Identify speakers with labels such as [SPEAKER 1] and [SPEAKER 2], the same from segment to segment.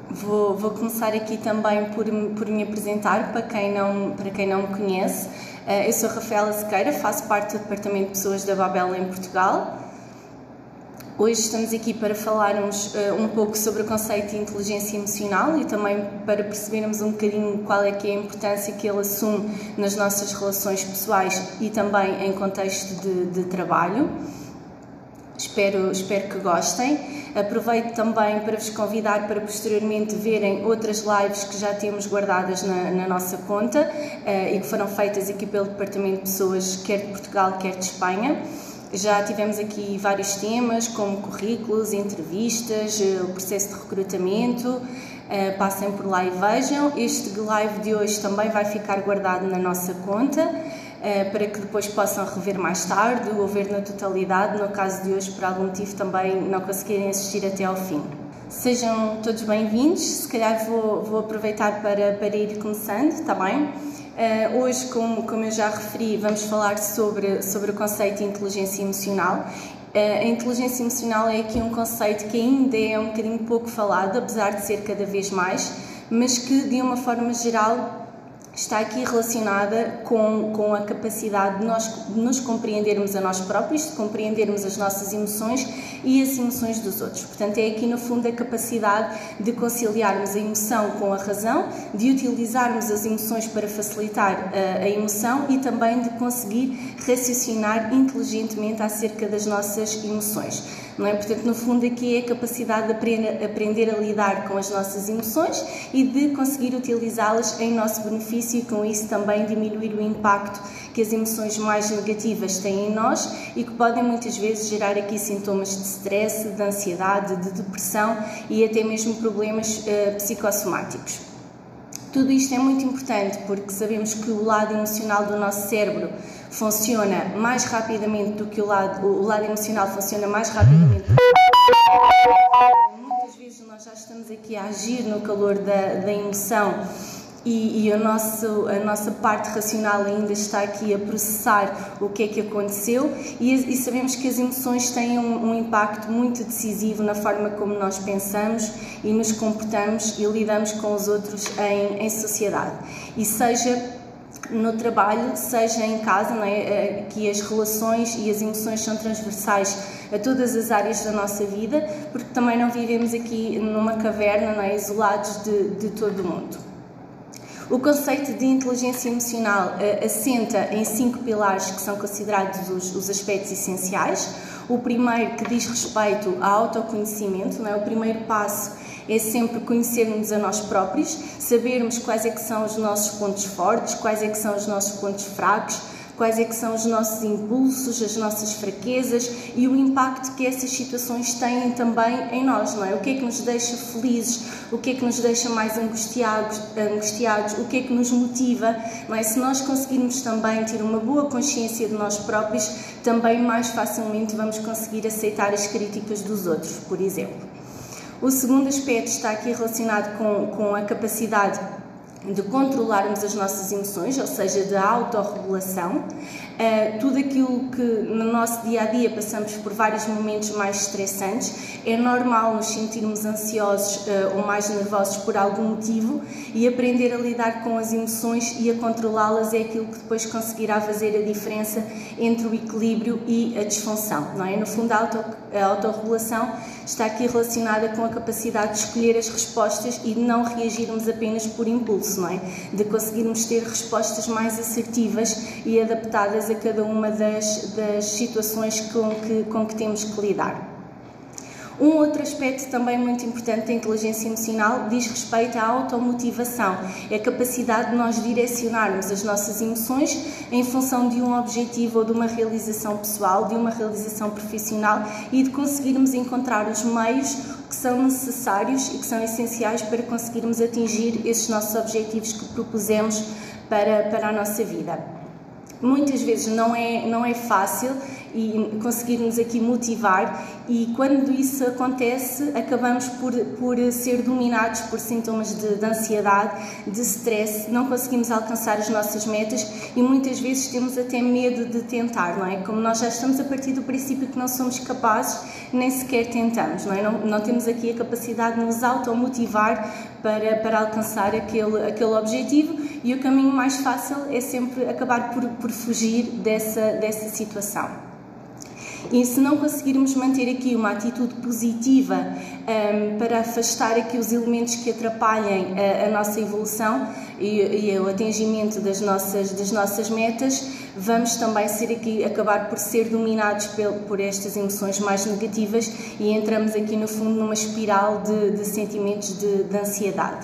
[SPEAKER 1] Vou começar aqui também por me apresentar para quem não me conhece. Eu sou Rafaela Sequeira, faço parte do Departamento de Pessoas da Babel em Portugal. Hoje estamos aqui para falarmos um pouco sobre o conceito de inteligência emocional e também para percebermos um bocadinho qual é que é a importância que ele assume nas nossas relações pessoais e também em contexto de trabalho. Espero que gostem. Aproveito também para vos convidar para posteriormente verem outras lives que já temos guardadas na nossa conta e que foram feitas aqui pelo Departamento de Pessoas, quer de Portugal, quer de Espanha. Já tivemos aqui vários temas, como currículos, entrevistas, o processo de recrutamento. Passem por lá e vejam. Este live de hoje também vai ficar guardado na nossa conta, para que depois possam rever mais tarde ou ver na totalidade, no caso de hoje, por algum motivo também não conseguirem assistir até ao fim. Sejam todos bem-vindos. Se calhar vou aproveitar para ir começando, está bem? Hoje, como eu já referi, vamos falar sobre o conceito de inteligência emocional. A inteligência emocional é aqui um conceito que ainda é um bocadinho pouco falado, apesar de ser cada vez mais, mas que, de uma forma geral, está aqui relacionada com a capacidade de nos compreendermos a nós próprios, de compreendermos as nossas emoções e as emoções dos outros. Portanto, é aqui no fundo a capacidade de conciliarmos a emoção com a razão, de utilizarmos as emoções para facilitar a emoção e também de conseguir raciocinar inteligentemente acerca das nossas emoções. Não é? Portanto, no fundo aqui é a capacidade de aprender a lidar com as nossas emoções e de conseguir utilizá-las em nosso benefício e com isso também diminuir o impacto que as emoções mais negativas têm em nós e que podem muitas vezes gerar aqui sintomas de stress, de ansiedade, de depressão e até mesmo problemas psicossomáticos. Tudo isto é muito importante porque sabemos que o lado emocional do nosso cérebro funciona mais rapidamente do que o lado emocional funciona mais rapidamente. Muitas vezes nós já estamos aqui a agir no calor da emoção e a nossa parte racional ainda está aqui a processar o que é que aconteceu e sabemos que as emoções têm um impacto muito decisivo na forma como nós pensamos e nos comportamos e lidamos com os outros em sociedade. E seja no trabalho, seja em casa, não é? Que as relações e as emoções são transversais a todas as áreas da nossa vida, porque também não vivemos aqui numa caverna, não é? Isolados de todo o mundo. O conceito de inteligência emocional assenta em 5 pilares que são considerados os aspectos essenciais. O primeiro, que diz respeito ao autoconhecimento, não é? O primeiro passo é sempre conhecermos a nós próprios, sabermos quais é que são os nossos pontos fortes, quais é que são os nossos pontos fracos, quais é que são os nossos impulsos, as nossas fraquezas e o impacto que essas situações têm também em nós, não é? O que é que nos deixa felizes, o que é que nos deixa mais angustiados, o que é que nos motiva, não é? Se nós conseguirmos também ter uma boa consciência de nós próprios, também mais facilmente vamos conseguir aceitar as críticas dos outros, por exemplo. O segundo aspecto está aqui relacionado com a capacidade de controlarmos as nossas emoções, ou seja, da autorregulação. Tudo aquilo que no nosso dia-a-dia passamos por vários momentos mais estressantes, é normal nos sentirmos ansiosos ou mais nervosos por algum motivo e aprender a lidar com as emoções e a controlá-las é aquilo que depois conseguirá fazer a diferença entre o equilíbrio e a disfunção, não é? No fundo, a autorregulação está aqui relacionada com a capacidade de escolher as respostas e de não reagirmos apenas por impulso, não é? De conseguirmos ter respostas mais assertivas e adaptadas a cada uma das situações com que temos que lidar. Um outro aspecto também muito importante da inteligência emocional diz respeito à automotivação. É a capacidade de nós direcionarmos as nossas emoções em função de um objetivo ou de uma realização pessoal, de uma realização profissional e de conseguirmos encontrar os meios que são necessários e que são essenciais para conseguirmos atingir esses nossos objetivos que propusemos para a nossa vida. Muitas vezes não é fácil e conseguir-nos aqui motivar, e quando isso acontece acabamos por ser dominados por sintomas de ansiedade, de stress, não conseguimos alcançar as nossas metas e muitas vezes temos até medo de tentar, não é? Como nós já estamos a partir do princípio que não somos capazes, nem sequer tentamos, não é? Não temos aqui a capacidade de nos automotivar para alcançar aquele objetivo, e o caminho mais fácil é sempre acabar por fugir dessa situação. E se não conseguirmos manter aqui uma atitude positiva para afastar aqui os elementos que atrapalhem a nossa evolução e o atingimento das nossas metas, vamos também acabar por ser dominados por estas emoções mais negativas e entramos aqui no fundo numa espiral de sentimentos de ansiedade.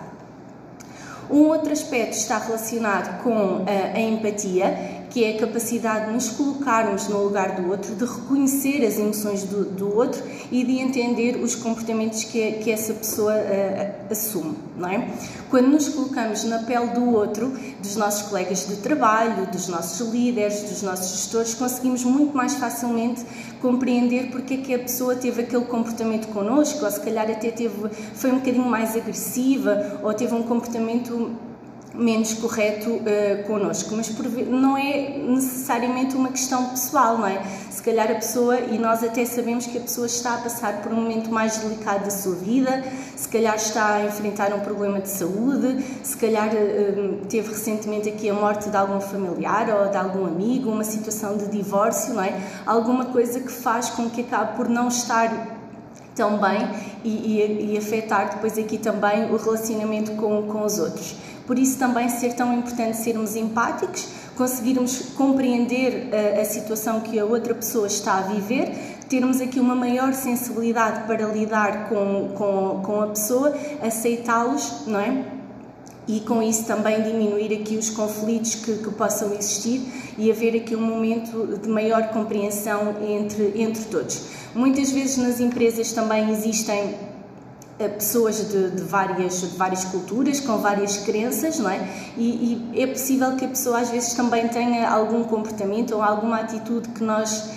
[SPEAKER 1] Um outro aspecto está relacionado com a empatia, que é a capacidade de nos colocarmos no lugar do outro, de reconhecer as emoções do outro e de entender os comportamentos que essa pessoa assume, não é? Quando nos colocamos na pele do outro, dos nossos colegas de trabalho, dos nossos líderes, dos nossos gestores, conseguimos muito mais facilmente compreender porque é que a pessoa teve aquele comportamento connosco, ou se calhar até foi um bocadinho mais agressiva, ou teve um comportamento menos correto connosco, mas não é necessariamente uma questão pessoal, não é? Se calhar a pessoa, e nós até sabemos que a pessoa está a passar por um momento mais delicado da sua vida, se calhar está a enfrentar um problema de saúde, se calhar teve recentemente aqui a morte de algum familiar ou de algum amigo, uma situação de divórcio, não é? Alguma coisa que faz com que acabe por não estar tão bem e afetar depois aqui também o relacionamento com os outros. Por isso também ser tão importante sermos empáticos, conseguirmos compreender a situação que a outra pessoa está a viver, termos aqui uma maior sensibilidade para lidar com a pessoa, aceitá-los, não é? E com isso também diminuir aqui os conflitos que possam existir e haver aqui um momento de maior compreensão entre todos. Muitas vezes nas empresas também existem pessoas de várias culturas, com várias crenças, não é? E é possível que a pessoa às vezes também tenha algum comportamento ou alguma atitude que nós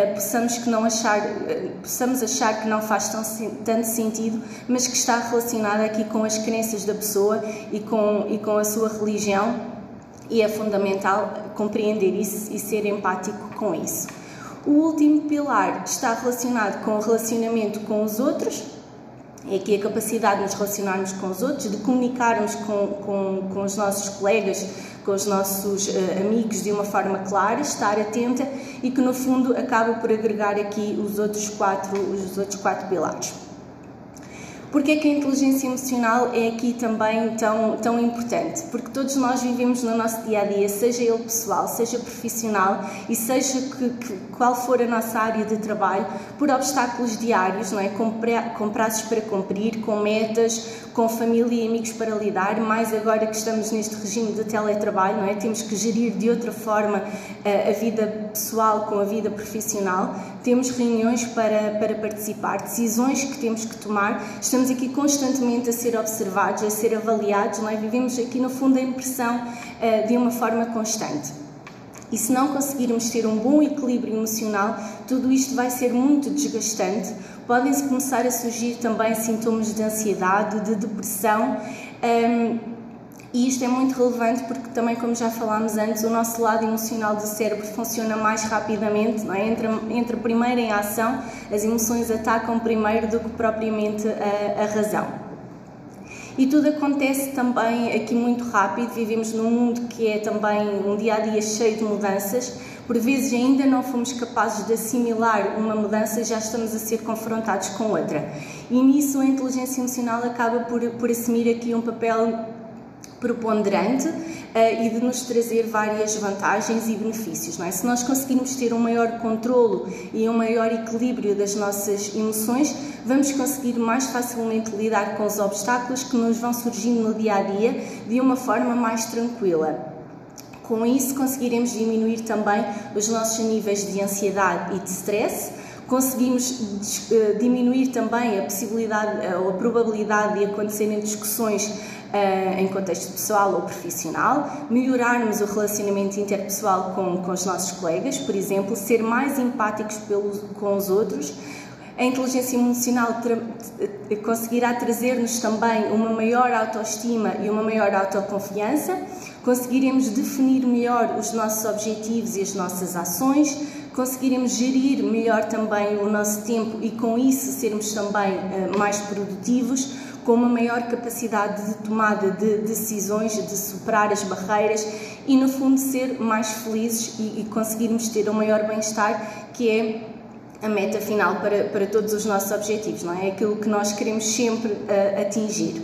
[SPEAKER 1] possamos achar que não faz tanto sentido, mas que está relacionada aqui com as crenças da pessoa e com a sua religião, e é fundamental compreender isso e ser empático com isso. O último pilar está relacionado com o relacionamento com os outros. É aqui a capacidade de nos relacionarmos com os outros, de comunicarmos com os nossos colegas, com os nossos amigos de uma forma clara, estar atenta e que no fundo acaba por agregar aqui os outros quatro pilares. Porque é que a inteligência emocional é aqui também tão importante? Porque todos nós vivemos no nosso dia-a-dia, seja ele pessoal, seja profissional, e seja qual for a nossa área de trabalho, por obstáculos diários, não é? Com prazos para cumprir, com metas, com família e amigos para lidar, mais agora que estamos neste regime de teletrabalho, não é? Temos que gerir de outra forma a vida pessoal com a vida profissional, temos reuniões para participar, decisões que temos que tomar, estamos aqui constantemente a ser observados, a ser avaliados, não é? Vivemos aqui no fundo a impressão de uma forma constante. E se não conseguirmos ter um bom equilíbrio emocional, tudo isto vai ser muito desgastante. Podem-se começar a surgir também sintomas de ansiedade, de depressão, e isto é muito relevante porque também, como já falámos antes, o nosso lado emocional do cérebro funciona mais rapidamente, não é? Entra primeiro em ação, as emoções atacam primeiro do que propriamente a razão. E tudo acontece também aqui muito rápido, vivemos num mundo que é também um dia-a-dia cheio de mudanças, por vezes ainda não fomos capazes de assimilar uma mudança, já estamos a ser confrontados com outra. E nisso a inteligência emocional acaba por assumir aqui um papel preponderante e de nos trazer várias vantagens e benefícios, não é? Se nós conseguirmos ter um maior controlo e um maior equilíbrio das nossas emoções, vamos conseguir mais facilmente lidar com os obstáculos que nos vão surgindo no dia-a-dia de uma forma mais tranquila. Com isso conseguiremos diminuir também os nossos níveis de ansiedade e de stress. conseguimos diminuir também a possibilidade ou a probabilidade de acontecerem discussões em contexto pessoal ou profissional, melhorarmos o relacionamento interpessoal com os nossos colegas, por exemplo, ser mais empáticos com os outros. A inteligência emocional conseguirá trazer-nos também uma maior autoestima e uma maior autoconfiança, conseguiremos definir melhor os nossos objetivos e as nossas ações, conseguiremos gerir melhor também o nosso tempo e com isso sermos também mais produtivos, com uma maior capacidade de tomada de decisões, de superar as barreiras e no fundo ser mais felizes e conseguirmos ter um maior bem-estar, que é a meta final para todos os nossos objetivos, não é? É aquilo que nós queremos sempre atingir.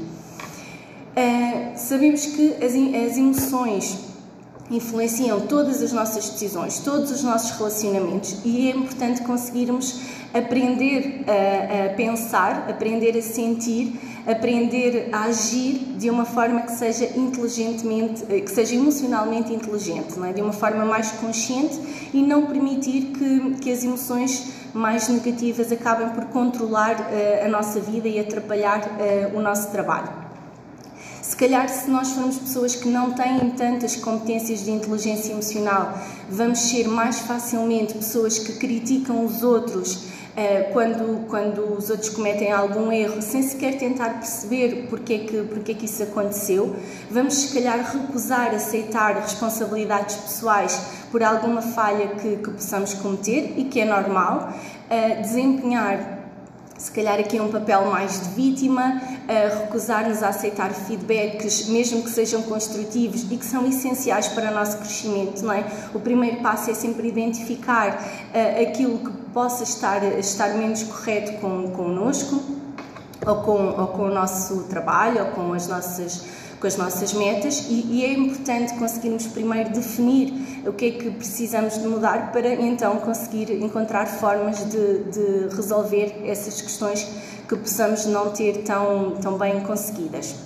[SPEAKER 1] Sabemos que as emoções influenciam todas as nossas decisões, todos os nossos relacionamentos e é importante conseguirmos aprender a pensar, aprender a sentir, aprender a agir de uma forma que seja que seja emocionalmente inteligente, não é? De uma forma mais consciente e não permitir que as emoções mais negativas acabem por controlar a nossa vida e atrapalhar o nosso trabalho. Se calhar, se nós formos pessoas que não têm tantas competências de inteligência emocional, vamos ser mais facilmente pessoas que criticam os outros quando os outros cometem algum erro, sem sequer tentar perceber porque é que isso aconteceu. Vamos, se calhar, recusar aceitar responsabilidades pessoais por alguma falha que possamos cometer e que é normal, desempenhar se calhar aqui é um papel mais de vítima, recusar-nos a aceitar feedbacks, mesmo que sejam construtivos e que são essenciais para o nosso crescimento, não é? O primeiro passo é sempre identificar aquilo que possa estar menos correto connosco, ou com o nosso trabalho, ou com as nossas metas, e é importante conseguirmos primeiro definir o que é que precisamos de mudar para então conseguir encontrar formas de resolver essas questões que possamos não ter tão bem conseguidas.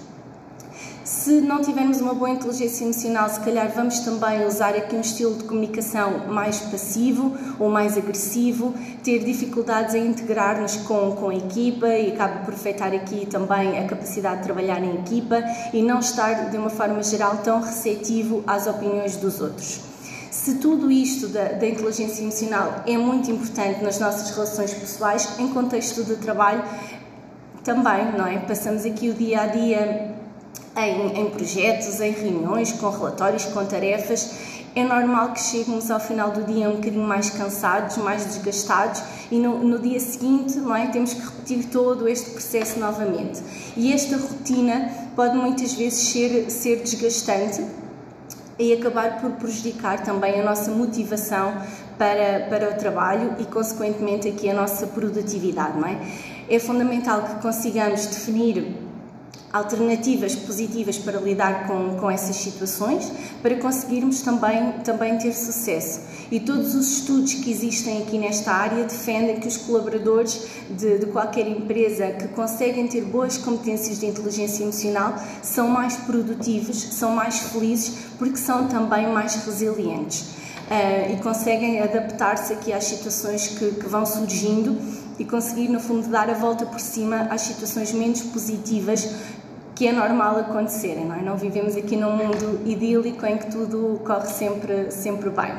[SPEAKER 1] Se não tivermos uma boa inteligência emocional, se calhar vamos também usar aqui um estilo de comunicação mais passivo ou mais agressivo, ter dificuldades em integrar-nos com a equipa e acaba por afetar aqui também a capacidade de trabalhar em equipa e não estar de uma forma geral tão receptivo às opiniões dos outros. Se tudo isto da inteligência emocional é muito importante nas nossas relações pessoais, em contexto de trabalho também, não é? Passamos aqui o dia a dia em projetos, em reuniões, com relatórios, com tarefas. É normal que cheguemos ao final do dia um bocadinho mais cansados, mais desgastados e no dia seguinte, não é? Temos que repetir todo este processo novamente. E esta rotina pode muitas vezes ser desgastante e acabar por prejudicar também a nossa motivação para o trabalho e, consequentemente, aqui a nossa produtividade, não é? É fundamental que consigamos definir alternativas positivas para lidar com essas situações, para conseguirmos também ter sucesso. E todos os estudos que existem aqui nesta área defendem que os colaboradores de qualquer empresa que conseguem ter boas competências de inteligência emocional são mais produtivos, são mais felizes, porque são também mais resilientes e conseguem adaptar-se aqui às situações que vão surgindo e conseguir, no fundo, dar a volta por cima às situações menos positivas que é normal acontecerem, não é? Não vivemos aqui num mundo idílico em que tudo corre sempre bem.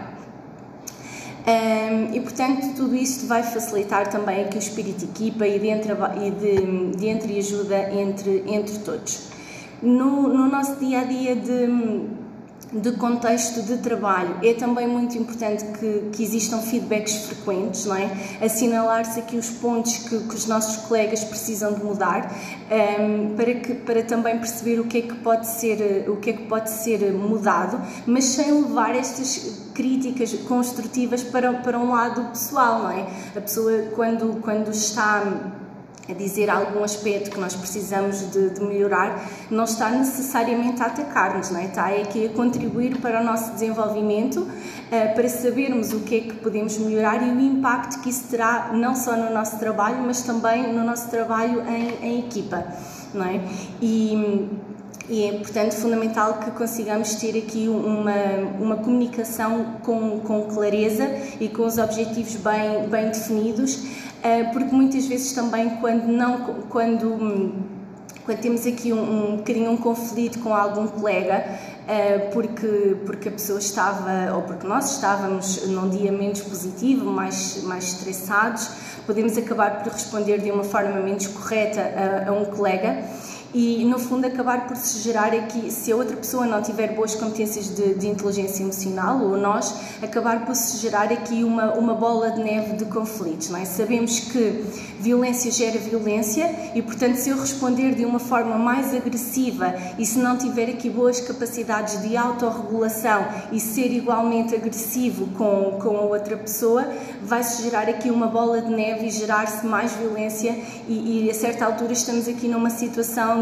[SPEAKER 1] E, portanto, tudo isto vai facilitar também aqui o espírito de equipa e de entreajuda entre todos. No nosso dia-a-dia de contexto de trabalho, é também muito importante que existam feedbacks frequentes, não é? Assinalar-se aqui os pontos que os nossos colegas precisam de mudar, para também perceber o que é que pode ser mudado, mas sem levar estas críticas construtivas para um lado pessoal, não é? A pessoa quando está a dizer algum aspecto que nós precisamos de melhorar, não está necessariamente a atacar-nos, não é? Está aqui a contribuir para o nosso desenvolvimento, para sabermos o que é que podemos melhorar e o impacto que isso terá não só no nosso trabalho, mas também no nosso trabalho em equipa, não é? E E é, portanto, fundamental que consigamos ter aqui uma comunicação com clareza e com os objetivos bem definidos, porque muitas vezes também quando temos aqui um bocadinho um conflito com algum colega, porque a pessoa estava, ou porque nós estávamos num dia menos positivo, mais estressados, podemos acabar por responder de uma forma menos correta a um colega e, no fundo, acabar por se gerar aqui, se a outra pessoa não tiver boas competências de inteligência emocional, ou nós, acabar por se gerar aqui uma bola de neve de conflitos, não é? Sabemos que violência gera violência e, portanto, se eu responder de uma forma mais agressiva e se não tiver aqui boas capacidades de autorregulação e ser igualmente agressivo com a outra pessoa, vai-se gerar aqui uma bola de neve e gerar-se mais violência e a certa altura estamos aqui numa situação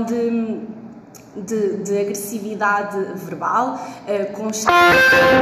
[SPEAKER 1] de agressividade verbal, constante,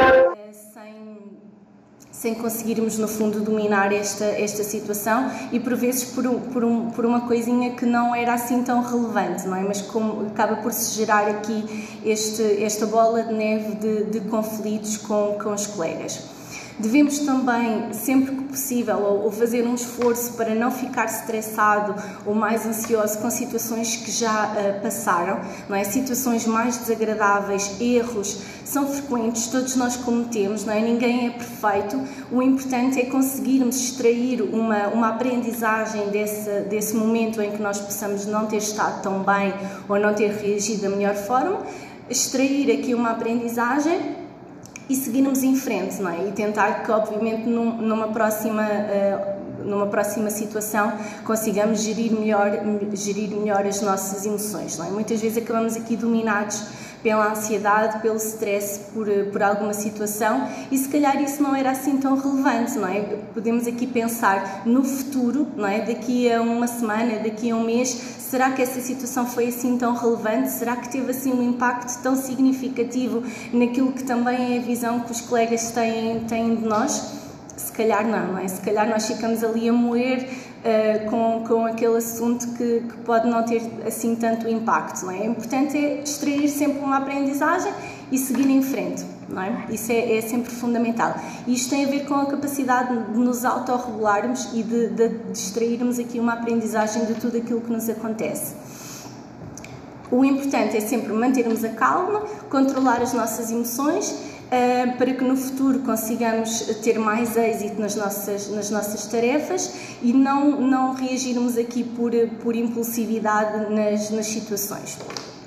[SPEAKER 1] sem conseguirmos, no fundo, dominar esta situação e, por vezes, por uma coisinha que não era assim tão relevante, não é? Mas como acaba por se gerar aqui esta bola de neve de conflitos com os colegas. Devemos também, sempre que possível, ou fazer um esforço para não ficar estressado ou mais ansioso com situações que já passaram, não é? Situações mais desagradáveis, erros, são frequentes, todos nós cometemos, não é? Ninguém é perfeito. O importante é conseguirmos extrair uma aprendizagem desse momento em que nós possamos não ter estado tão bem ou não ter reagido da melhor forma, extrair aqui uma aprendizagem e seguirmos em frente, não é? E tentar que, obviamente, numa próxima situação consigamos gerir melhor as nossas emoções, não é? Muitas vezes acabamos aqui dominados pela ansiedade, pelo stress por alguma situação e se calhar isso não era assim tão relevante, não é? Podemos aqui pensar no futuro, não é? Daqui a uma semana, daqui a um mês, será que essa situação foi assim tão relevante? Será que teve assim um impacto tão significativo naquilo que também é a visão que os colegas têm de nós? Se calhar não é? Se calhar nós ficamos ali a moer com aquele assunto que pode não ter assim tanto impacto, não é? O importante é extrair sempre uma aprendizagem e seguir em frente, não é? Isso é sempre fundamental. E isto tem a ver com a capacidade de nos autorregularmos e de extrairmos aqui uma aprendizagem de tudo aquilo que nos acontece. O importante é sempre mantermos a calma, controlar as nossas emoções, para que no futuro consigamos ter mais êxito nas nossas tarefas e não reagirmos aqui por impulsividade nas situações.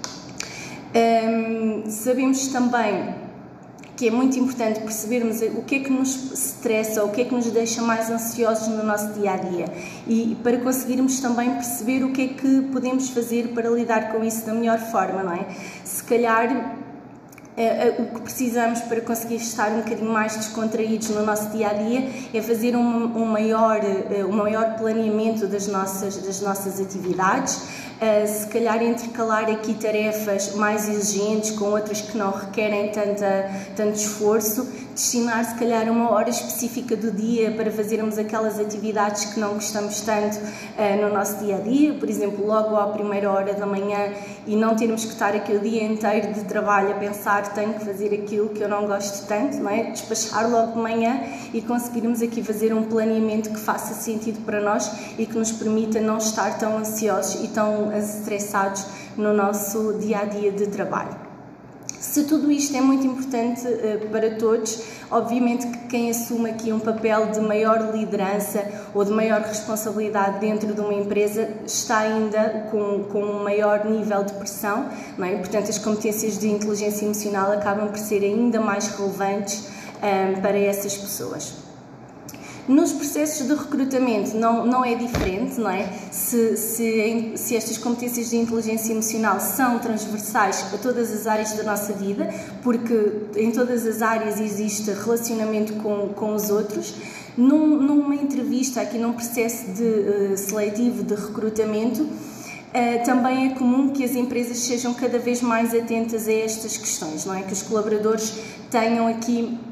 [SPEAKER 1] Sabemos também que é muito importante percebermos o que é que nos estressa, o que é que nos deixa mais ansiosos no nosso dia-a-dia e para conseguirmos também perceber o que é que podemos fazer para lidar com isso da melhor forma, não é? Se calhar o que precisamos para conseguir estar um bocadinho mais descontraídos no nosso dia-a-dia é fazer um maior planeamento das nossas atividades, se calhar intercalar aqui tarefas mais exigentes com outras que não requerem tanto esforço, destinar se calhar uma hora específica do dia para fazermos aquelas atividades que não gostamos tanto no nosso dia-a-dia, por exemplo, logo à primeira hora da manhã e não termos que estar aqui o dia inteiro de trabalho a pensar tenho que fazer aquilo que eu não gosto tanto, não é? Despachar logo de manhã e conseguirmos aqui fazer um planeamento que faça sentido para nós e que nos permita não estar tão ansiosos e tão estressados no nosso dia-a-dia de trabalho. Se tudo isto é muito importante para todos, obviamente que quem assume aqui um papel de maior liderança ou de maior responsabilidade dentro de uma empresa está ainda com um maior nível de pressão, não é? Portanto, as competências de inteligência emocional acabam por ser ainda mais relevantes para essas pessoas. Nos processos de recrutamento não é diferente, não é? Se estas competências de inteligência emocional são transversais a todas as áreas da nossa vida, porque em todas as áreas existe relacionamento com os outros, numa entrevista, aqui num processo seletivo de recrutamento, também é comum que as empresas sejam cada vez mais atentas a estas questões, não é? Que os colaboradores tenham aqui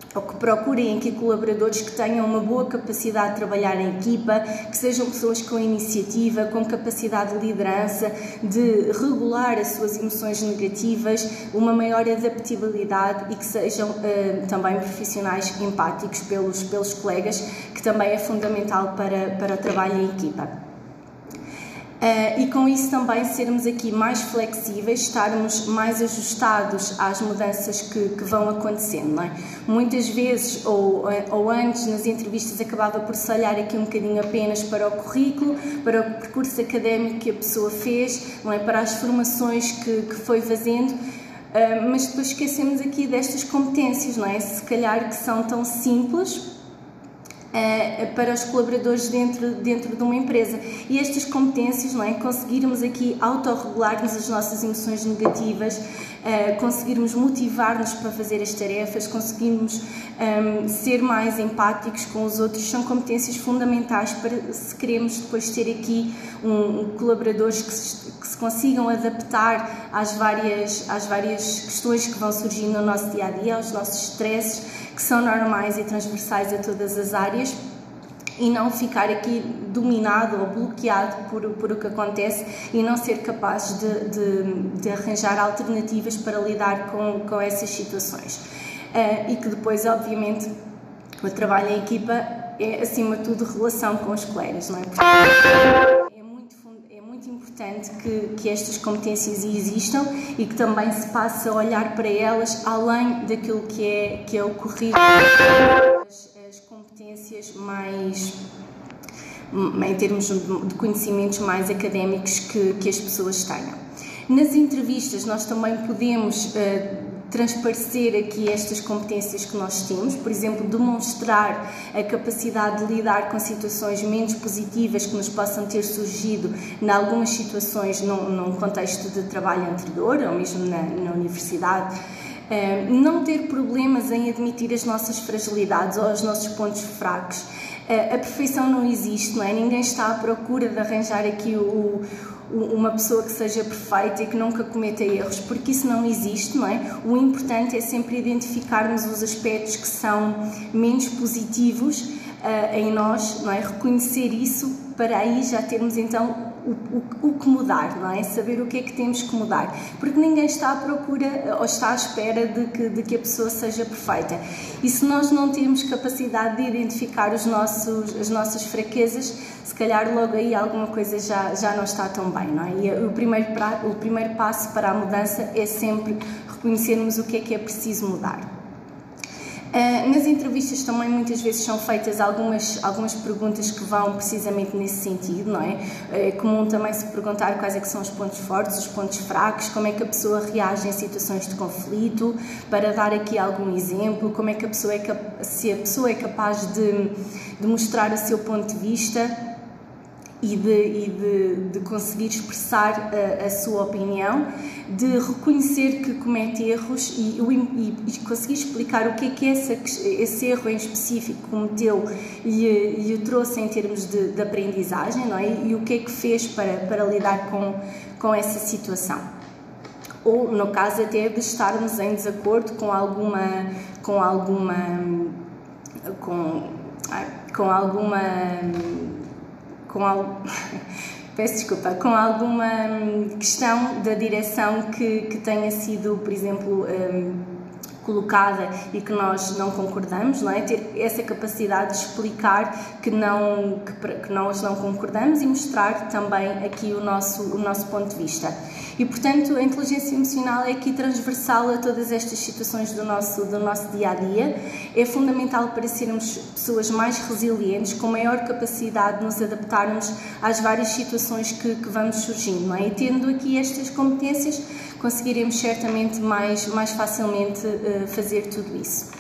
[SPEAKER 1] ou que procurem aqui colaboradores que tenham uma boa capacidade de trabalhar em equipa, que sejam pessoas com iniciativa, com capacidade de liderança, de regular as suas emoções negativas, uma maior adaptabilidade e que sejam também profissionais empáticos pelos colegas, que também é fundamental para o trabalho em equipa. E com isso também sermos aqui mais flexíveis, estarmos mais ajustados às mudanças que vão acontecendo, não é? Muitas vezes, ou antes, nas entrevistas, acabava por se olhar aqui um bocadinho apenas para o currículo, para o percurso académico que a pessoa fez, não é? Para as formações que foi fazendo, mas depois esquecemos aqui destas competências, não é? Se calhar que são tão simples para os colaboradores dentro de uma empresa. E estas competências, não é? Conseguirmos aqui autorregularmos as nossas emoções negativas, conseguirmos motivar-nos para fazer as tarefas, conseguirmos ser mais empáticos com os outros, são competências fundamentais para, se queremos depois ter aqui colaboradores que se consigam adaptar às várias questões que vão surgindo no nosso dia-a-dia, aos nossos stresses, que são normais e transversais a todas as áreas, e não ficar aqui dominado ou bloqueado por o que acontece e não ser capaz de arranjar alternativas para lidar com essas situações. E que depois, obviamente, o trabalho em equipa é, acima de tudo, relação com os colegas, não é? É muito importante que estas competências existam e que também se passe a olhar para elas além daquilo que é o currículo, as competências mais, em termos de conhecimentos mais académicos que as pessoas tenham. Nas entrevistas nós também podemos transparecer aqui estas competências que nós temos, por exemplo, demonstrar a capacidade de lidar com situações menos positivas que nos possam ter surgido em algumas situações num contexto de trabalho anterior ou mesmo na universidade. Não ter problemas em admitir as nossas fragilidades ou os nossos pontos fracos. A perfeição não existe, não é? Ninguém está à procura de arranjar aqui uma pessoa que seja perfeita e que nunca cometa erros, porque isso não existe, não é? O importante é sempre identificarmos os aspectos que são menos positivos em nós, não é? Reconhecer isso para aí já termos então o que mudar, não é? Saber o que é que temos que mudar, porque ninguém está à procura ou está à espera de que a pessoa seja perfeita. E se nós não temos capacidade de identificar as nossas fraquezas, se calhar logo aí alguma coisa já não está tão bem, não é? E o primeiro passo para a mudança é sempre reconhecermos o que é preciso mudar. Nas entrevistas também muitas vezes são feitas algumas perguntas que vão precisamente nesse sentido, não é? É comum também se perguntar quais é que são os pontos fortes, os pontos fracos, como é que a pessoa reage em situações de conflito, para dar aqui algum exemplo, como é que se a pessoa é capaz de mostrar o seu ponto de vista e de conseguir expressar a sua opinião, de reconhecer que comete erros e conseguir explicar o que é esse erro em específico cometeu e o trouxe em termos de aprendizagem, não é? E o que é que fez para lidar com essa situação. Ou, no caso até de estarmos em desacordo com alguma questão da direção que tenha sido, por exemplo, colocada e que nós não concordamos, não é? Ter essa capacidade de explicar que nós não concordamos e mostrar também aqui o nosso ponto de vista. E, portanto, a inteligência emocional é aqui transversal a todas estas situações do nosso dia-a-dia. É fundamental para sermos pessoas mais resilientes, com maior capacidade de nos adaptarmos às várias situações que vamos surgindo, não é? E tendo aqui estas competências, conseguiremos certamente mais facilmente fazer tudo isso.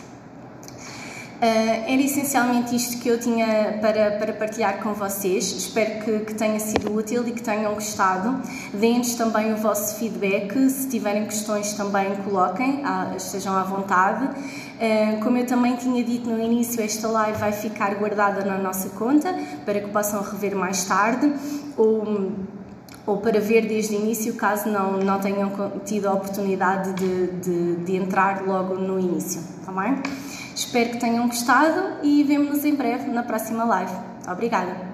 [SPEAKER 1] Era essencialmente isto que eu tinha para partilhar com vocês. Espero que tenha sido útil e que tenham gostado. Deem-nos também o vosso feedback. Se tiverem questões também coloquem, estejam à vontade. Como eu também tinha dito no início, esta live vai ficar guardada na nossa conta para que possam rever mais tarde ou para ver desde o início, caso não tenham tido a oportunidade de entrar logo no início, está bem? Espero que tenham gostado e vemo-nos em breve na próxima live. Obrigada!